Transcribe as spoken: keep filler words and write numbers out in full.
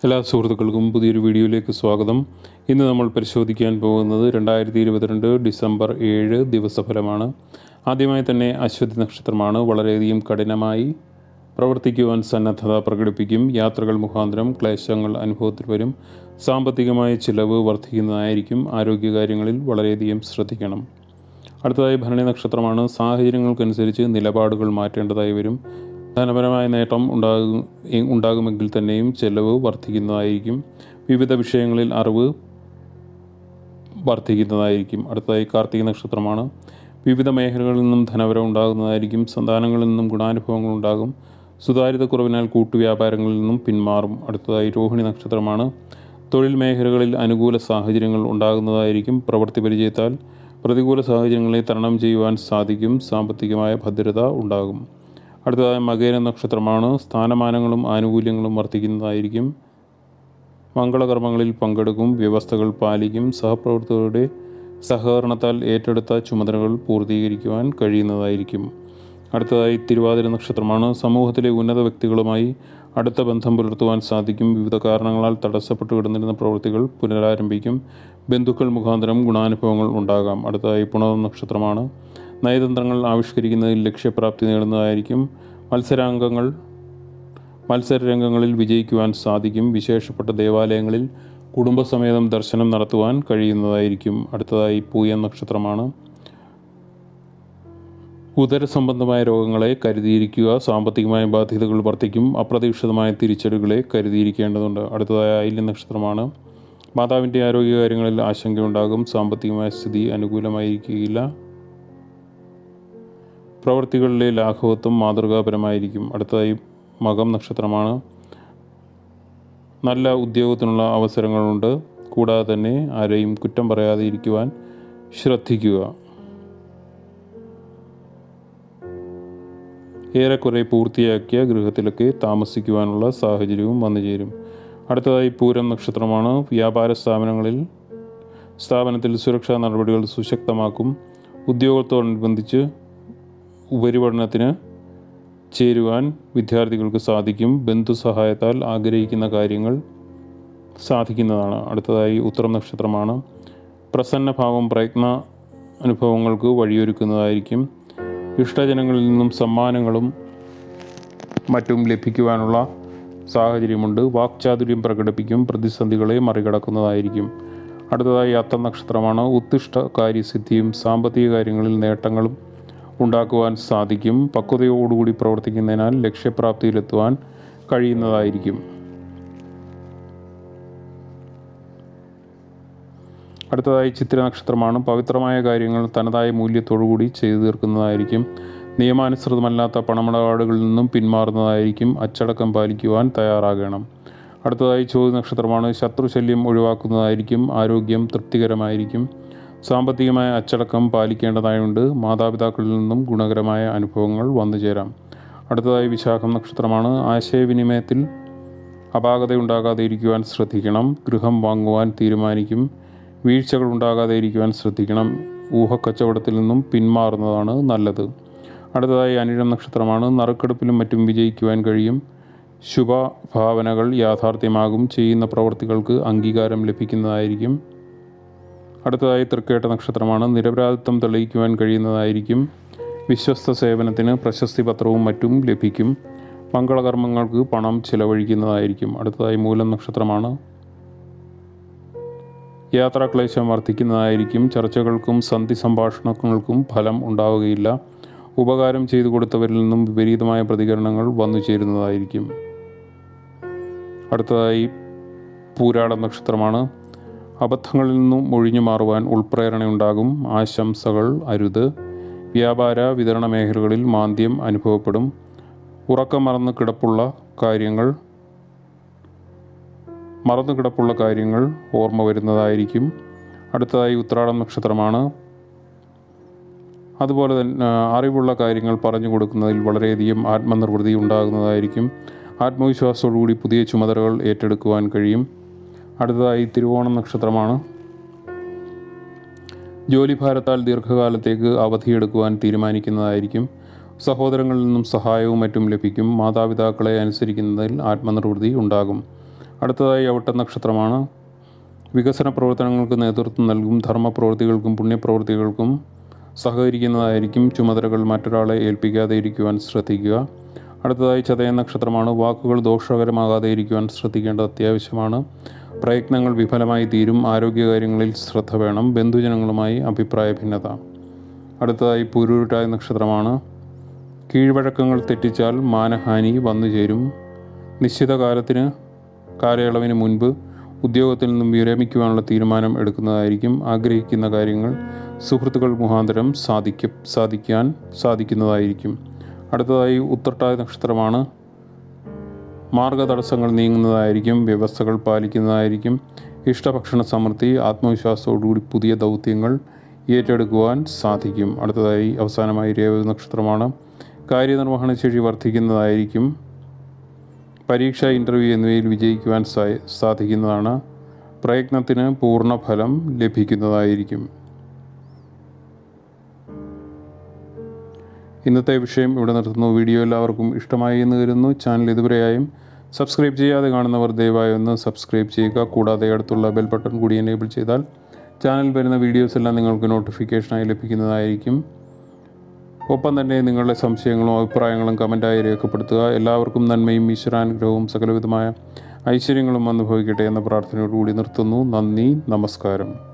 എല്ലാ സുഹൃത്തുക്കൾക്കും പുതിയൊരു വീഡിയോയിലേക്ക് സ്വാഗതം. ഇന്ന് നമ്മൾ പരിശോധിക്കാൻ പോകുന്നത് രണ്ടായിരത്തി ഇരുപത്തിരണ്ട് ഡിസംബർ ഏഴ് ദിവസഫലമാണ്. ആദ്യമായി തന്നെ അശ്വതി നക്ഷത്രമാണ്. വളരെയധികം കഠിനമായി പ്രവർത്തിക്കുവാൻ സന്നദ്ധത പ്രകടിപ്പിക്കും. യാത്രകൾ മുഖാന്തരം ക്ലേശങ്ങൾ അനുഭവത്തിൽ വരും. സാമ്പത്തികമായ ചിലവ് വർദ്ധിക്കുന്നതായിരിക്കും. ആരോഗ്യകാര്യങ്ങളിൽ വളരെയധികം ശ്രദ്ധിക്കണം. അടുത്തതായി ഭരണി നക്ഷത്രമാണ്. സാഹചര്യങ്ങൾക്കനുസരിച്ച് നിലപാടുകൾ മാറ്റേണ്ടതായി വരും. ധനപരമായ നേട്ടം ഉണ്ടാകും ഉണ്ടാകുമെങ്കിൽ തന്നെയും ചെലവ് വർദ്ധിക്കുന്നതായിരിക്കും. വിവിധ വിഷയങ്ങളിൽ അറിവ് വർദ്ധിക്കുന്നതായിരിക്കും. അടുത്തതായി കാർത്തിക നക്ഷത്രമാണ്. വിവിധ മേഖലകളിൽ നിന്നും ധനവരം ഉണ്ടാകുന്നതായിരിക്കും. സന്താനങ്ങളിൽ നിന്നും ഗുണാനുഭവങ്ങൾ ഉണ്ടാകും. സുതാര്യതക്കുറവിനാൽ കൂട്ടുവ്യാപാരങ്ങളിൽ നിന്നും പിന്മാറും. അടുത്തതായി രോഹിണി നക്ഷത്രമാണ്. തൊഴിൽ മേഖലകളിൽ അനുകൂല സാഹചര്യങ്ങൾ ഉണ്ടാകുന്നതായിരിക്കും. പ്രവൃത്തി പരിചയത്താൽ പ്രതികൂല സാഹചര്യങ്ങളെ തരണം ചെയ്യുവാൻ സാധിക്കും. സാമ്പത്തികമായ ഭദ്രത ഉണ്ടാകും. അടുത്തതായി മകേര നക്ഷത്രമാണ്. സ്ഥാനമാനങ്ങളും ആനുകൂല്യങ്ങളും വർദ്ധിക്കുന്നതായിരിക്കും. മംഗളകർമ്മങ്ങളിൽ പങ്കെടുക്കും. വ്യവസ്ഥകൾ പാലിക്കും. സഹപ്രവർത്തകരുടെ സഹകരണത്താൽ ഏറ്റെടുത്ത ചുമതലകൾ പൂർത്തീകരിക്കുവാൻ കഴിയുന്നതായിരിക്കും. അടുത്തതായി തിരുവാതിര നക്ഷത്രമാണ്. സമൂഹത്തിലെ ഉന്നത വ്യക്തികളുമായി അടുത്ത ബന്ധം പുലർത്തുവാൻ സാധിക്കും. വിവിധ കാരണങ്ങളാൽ തടസ്സപ്പെട്ടു കിടന്നിരുന്ന പ്രവൃത്തികൾ പുനരാരംഭിക്കും. ബന്ധുക്കൾ മുഖാന്തരം ഗുണാനുഭവങ്ങൾ ഉണ്ടാകാം. അടുത്തതായി പുണർന്ന നക്ഷത്രമാണ്. നയതന്ത്രങ്ങൾ ആവിഷ്കരിക്കുന്നതിൽ ലക്ഷ്യപ്രാപ്തി നേടുന്നതായിരിക്കും. മത്സരാംഗങ്ങൾ മത്സരരംഗങ്ങളിൽ വിജയിക്കുവാൻ സാധിക്കും. വിശേഷപ്പെട്ട ദേവാലയങ്ങളിൽ കുടുംബസമേതം ദർശനം നടത്തുവാൻ കഴിയുന്നതായിരിക്കും. അടുത്തതായി പൂയം നക്ഷത്രമാണ്. ഉദരസംബന്ധമായ രോഗങ്ങളെ കരുതിയിരിക്കുക. സാമ്പത്തികമായ ബാധ്യതകൾ വർദ്ധിക്കും. അപ്രതീക്ഷിതമായ തിരിച്ചടികളെ കരുതിയിരിക്കേണ്ടതുണ്ട്. അടുത്തതായി ആയില്യം നക്ഷത്രമാണ്. മാതാവിൻ്റെ ആരോഗ്യകാര്യങ്ങളിൽ ആശങ്കയുണ്ടാകും. സാമ്പത്തികമായ സ്ഥിതി അനുകൂലമായിരിക്കുകയില്ല. പ്രവൃത്തികളിലെ ലാഘവത്വം മാതൃകാപരമായിരിക്കും. അടുത്തതായി മകം നക്ഷത്രമാണ്. നല്ല ഉദ്യോഗത്തിനുള്ള അവസരങ്ങളുണ്ട്. കൂടാതെ തന്നെ ആരെയും കുറ്റം പറയാതെ ഇരിക്കുവാൻ ശ്രദ്ധിക്കുക. ഏറെക്കുറെ പൂർത്തിയാക്കിയ ഗൃഹത്തിലൊക്കെ താമസിക്കുവാനുള്ള സാഹചര്യവും വന്നു ചേരും. അടുത്തതായി പൂരം നക്ഷത്രമാണ്. വ്യാപാര സ്ഥാപനങ്ങളിൽ സ്ഥാപനത്തിൽ സുരക്ഷാ നടപടികൾ സുശക്തമാക്കും. ഉദ്യോഗത്തോടനുബന്ധിച്ച് ഉപരിപഠനത്തിന് ചേരുവാൻ വിദ്യാർത്ഥികൾക്ക് സാധിക്കും. ബന്ധുസഹായത്താൽ ആഗ്രഹിക്കുന്ന കാര്യങ്ങൾ സാധിക്കുന്നതാണ്. അടുത്തതായി ഉത്തരം നക്ഷത്രമാണ്. പ്രസന്നഭാവം പ്രയത്ന അനുഭവങ്ങൾക്ക് വഴിയൊരുക്കുന്നതായിരിക്കും. ഇഷ്ടജനങ്ങളിൽ നിന്നും സമ്മാനങ്ങളും മറ്റും ലഭിക്കുവാനുള്ള സാഹചര്യമുണ്ട്. വാക്ചാതുര്യം പ്രകടിപ്പിക്കും. പ്രതിസന്ധികളെ മറികടക്കുന്നതായിരിക്കും. അടുത്തതായി അത്തം നക്ഷത്രമാണ്. ഉത്തിഷ്ട കാര്യസിദ്ധിയും സാമ്പത്തിക കാര്യങ്ങളിൽ നേട്ടങ്ങളും ഉണ്ടാക്കുവാൻ സാധിക്കും. പക്വതയോടുകൂടി പ്രവർത്തിക്കുന്നതിനാൽ ലക്ഷ്യപ്രാപ്തിയിലെത്തുവാൻ കഴിയുന്നതായിരിക്കും. അടുത്തതായി ചിത്ര നക്ഷത്രമാണ്. പവിത്രമായ കാര്യങ്ങൾ തനതായ മൂല്യത്തോടുകൂടി ചെയ്തു തീർക്കുന്നതായിരിക്കും. നിയമാനുസൃതമല്ലാത്ത പണമിടപാടുകളിൽ നിന്നും പിന്മാറുന്നതായിരിക്കും. അച്ചടക്കം പാലിക്കുവാൻ തയ്യാറാകണം. അടുത്തതായി ചോതി നക്ഷത്രമാണ്. ശത്രുശല്യം ഒഴിവാക്കുന്നതായിരിക്കും. ആരോഗ്യം തൃപ്തികരമായിരിക്കും. സാമ്പത്തികമായ അച്ചടക്കം പാലിക്കേണ്ടതായുണ്ട്. മാതാപിതാക്കളിൽ നിന്നും ഗുണകരമായ അനുഭവങ്ങൾ വന്നു ചേരാം. അടുത്തതായി വിശാഖം നക്ഷത്രമാണ്. ആശയവിനിമയത്തിൽ അപാകതയുണ്ടാകാതെ ഇരിക്കുവാൻ ശ്രദ്ധിക്കണം. ഗൃഹം വാങ്ങുവാൻ തീരുമാനിക്കും. വീഴ്ചകൾ ഉണ്ടാകാതെ ഇരിക്കുവാൻ ശ്രദ്ധിക്കണം. ഊഹക്കച്ചവടത്തിൽ നിന്നും പിന്മാറുന്നതാണ് നല്ലത്. അടുത്തതായി അനിഴം നക്ഷത്രമാണ്. നറുക്കെടുപ്പിലും മറ്റും വിജയിക്കുവാൻ കഴിയും. ശുഭഭാവനകൾ യാഥാർത്ഥ്യമാകും. ചെയ്യുന്ന പ്രവൃത്തികൾക്ക് അംഗീകാരം ലഭിക്കുന്നതായിരിക്കും. അടുത്തതായി തൃക്കേട്ട നക്ഷത്രമാണ്. നിരപരാധിത്വം തെളിയിക്കുവാൻ കഴിയുന്നതായിരിക്കും. വിശ്വസ്ത സേവനത്തിന് പ്രശസ്തി പത്രവും മറ്റും ലഭിക്കും. മംഗളകർമ്മങ്ങൾക്ക് പണം ചിലവഴിക്കുന്നതായിരിക്കും. അടുത്തതായി മൂലം നക്ഷത്രമാണ്. യാത്രാക്ലേശം വർദ്ധിക്കുന്നതായിരിക്കും. ചർച്ചകൾക്കും സന്ധി സംഭാഷണങ്ങൾക്കും ഫലം ഉണ്ടാവുകയില്ല. ഉപകാരം ചെയ്തു കൊടുത്തവരിൽ നിന്നും വിപരീതമായ പ്രതികരണങ്ങൾ വന്നു ചേരുന്നതായിരിക്കും. അടുത്തതായി പൂരാട നക്ഷത്രമാണ്. അബദ്ധങ്ങളിൽ നിന്നും ഒഴിഞ്ഞു മാറുവാൻ ഉൾപ്രേരണയുണ്ടാകും. ആശംസകൾ അരുത്. വ്യാപാര വിതരണ മേഖലകളിൽ മാന്ദ്യം അനുഭവപ്പെടും. ഉറക്കം മറന്ന് കിടപ്പുള്ള കാര്യങ്ങൾ മറന്നു കിടപ്പുള്ള കാര്യങ്ങൾ ഓർമ്മ വരുന്നതായിരിക്കും. അടുത്തതായി ഉത്രാടം നക്ഷത്രമാണ്. അതുപോലെ തന്നെ അറിവുള്ള കാര്യങ്ങൾ പറഞ്ഞു കൊടുക്കുന്നതിൽ വളരെയധികം ആത്മനിർവൃതി ഉണ്ടാകുന്നതായിരിക്കും. ആത്മവിശ്വാസത്തോടുകൂടി പുതിയ ചുമതലകൾ ഏറ്റെടുക്കുവാൻ കഴിയും. അടുത്തതായി തിരുവോണം നക്ഷത്രമാണ്. ജോലിഭാരത്താൽ ദീർഘകാലത്തേക്ക് അവധിയെടുക്കുവാൻ തീരുമാനിക്കുന്നതായിരിക്കും. സഹോദരങ്ങളിൽ നിന്നും സഹായവും മറ്റും ലഭിക്കും. മാതാപിതാക്കളെ അനുസരിക്കുന്നതിൽ ആത്മനിർവൃതി ഉണ്ടാകും. അടുത്തതായി അവിട്ട നക്ഷത്രമാണ്. വികസന പ്രവർത്തനങ്ങൾക്ക് നേതൃത്വം നൽകും. ധർമ്മപ്രവൃത്തികൾക്കും പുണ്യപ്രവൃത്തികൾക്കും സഹകരിക്കുന്നതായിരിക്കും. ചുമതലകൾ മറ്റൊരാളെ ഏൽപ്പിക്കാതെ ഇരിക്കുവാൻ ശ്രദ്ധിക്കുക. അടുത്തതായി ചതയ നക്ഷത്രമാണ്. വാക്കുകൾ ദോഷകരമാകാതെ ഇരിക്കുവാൻ ശ്രദ്ധിക്കേണ്ടത് അത്യാവശ്യമാണ്. പ്രയത്നങ്ങൾ വിഫലമായി തീരും. ആരോഗ്യകാര്യങ്ങളിൽ ശ്രദ്ധ വേണം. ബന്ധുജനങ്ങളുമായി അഭിപ്രായ ഭിന്നത. അടുത്തതായി പൂരുരുട്ടായ നക്ഷത്രമാണ്. കീഴ്വഴക്കങ്ങൾ തെറ്റിച്ചാൽ മാനഹാനി വന്നു ചേരും. നിശ്ചിത കാലത്തിന് കാലയളവിന് മുൻപ് ഉദ്യോഗത്തിൽ നിന്നും വിരമിക്കുവാനുള്ള തീരുമാനം എടുക്കുന്നതായിരിക്കും. ആഗ്രഹിക്കുന്ന കാര്യങ്ങൾ സുഹൃത്തുക്കൾ മുഖാന്തരം സാധിക്ക സാധിക്കാൻ സാധിക്കുന്നതായിരിക്കും. അടുത്തതായി ഉത്രട്ടായ നക്ഷത്രമാണ്. മാർഗതടസ്സങ്ങൾ നീങ്ങുന്നതായിരിക്കും. വ്യവസ്ഥകൾ പാലിക്കുന്നതായിരിക്കും. ഇഷ്ടഭക്ഷണ സമൃദ്ധി. ആത്മവിശ്വാസത്തോടുകൂടി പുതിയ ദൗത്യങ്ങൾ ഏറ്റെടുക്കുവാൻ സാധിക്കും. അടുത്തതായി അവസാനമായി രേവതി നക്ഷത്രമാണ്. കാര്യനിർവഹണ ശേഷി വർദ്ധിക്കുന്നതായിരിക്കും. പരീക്ഷ, ഇൻ്റർവ്യൂ എന്നിവയിൽ വിജയിക്കുവാൻ സാധിക്കുന്നതാണ്. പ്രയത്നത്തിന് പൂർണ്ണ ഫലം ലഭിക്കുന്നതായിരിക്കും. ഇന്നത്തെ വിഷയം ഇവിടെ നിർത്തുന്നു. വീഡിയോ എല്ലാവർക്കും ഇഷ്ടമായി എന്ന് കരുതുന്നു. ചാനൽ ഇതുവരെയായും സബ്സ്ക്രൈബ് ചെയ്യാതെ കാണുന്നവർ ദയവായി ഒന്ന് സബ്സ്ക്രൈബ് ചെയ്യുക. കൂടാതെ അടുത്തുള്ള ബെൽ ബട്ടൺ കൂടി എനേബിൾ ചെയ്താൽ ചാനൽ വരുന്ന വീഡിയോസ് എല്ലാം നിങ്ങൾക്ക് നോട്ടിഫിക്കേഷനായി ലഭിക്കുന്നതായിരിക്കും. ഒപ്പം തന്നെ നിങ്ങളുടെ സംശയങ്ങളും അഭിപ്രായങ്ങളും കമൻറ്റായി രേഖപ്പെടുത്തുക. എല്ലാവർക്കും നന്മയും ഈശ്വരാനുഗ്രഹവും സകലവിധമായ ഐശ്വര്യങ്ങളും അനുഭവിക്കട്ടെ എന്ന പ്രാർത്ഥനയോടുകൂടി നിർത്തുന്നു. നന്ദി, നമസ്കാരം.